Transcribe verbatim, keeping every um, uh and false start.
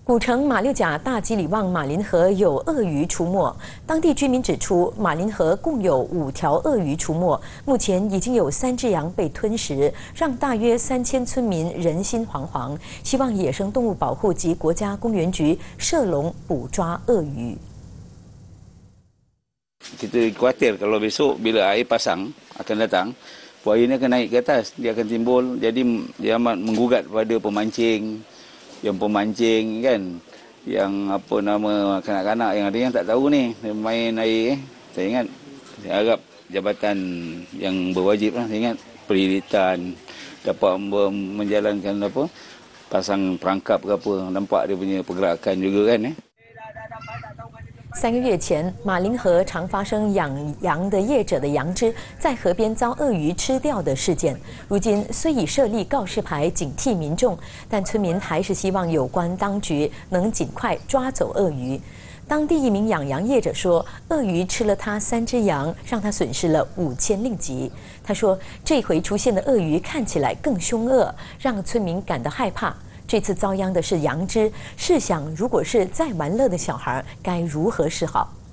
古城马六甲大吉里旺马林河有鳄鱼出没，当地居民指出，马林河共有五条鳄鱼出没，目前已经有三只羊被吞食，让大约三千村民人心惶惶。希望野生动物保护及国家公园局射笼捕抓鳄鱼。 Kita khawatir kalau besok bila air pasang akan datang, buaya ini akan naik ke atas, dia akan timbul, jadi dia amat menggugat pada pemancing, yang pemancing kan, yang apa nama kanak-kanak yang ada yang tak tahu ni main air. Eh. Saya ingat, saya harap jabatan yang berwajib lah, saya ingat periritan dapat menjalankan apa, pasang perangkap ke apa, nampak dia punya pergerakan juga kan. Eh. 三个月前，马林河常发生养羊的业者的羊只在河边遭鳄鱼吃掉的事件。如今虽已设立告示牌警惕民众，但村民还是希望有关当局能尽快抓走鳄鱼。当地一名养羊业者说，鳄鱼吃了他三只羊，让他损失了五千令吉。他说，这回出现的鳄鱼看起来更凶恶，让村民感到害怕。 这次遭殃的是羊只，试想，如果是再玩乐的小孩，该如何是好？